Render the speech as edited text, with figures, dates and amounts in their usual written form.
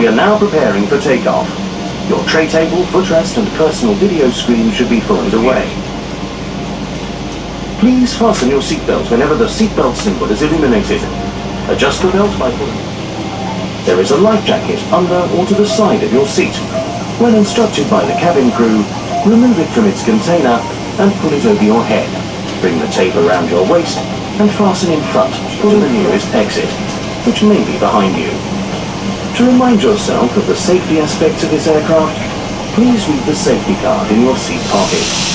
We are now preparing for takeoff. Your tray table, footrest and personal video screen should be put away. Please fasten your seatbelt whenever the seatbelt symbol is illuminated. Adjust the belt by pulling. There is a life jacket under or to the side of your seat. When instructed by the cabin crew, remove it from its container and pull it over your head. Bring the tape around your waist and fasten in front to the nearest exit, which may be behind you. To remind yourself of the safety aspects of this aircraft, please read the safety card in your seat pocket.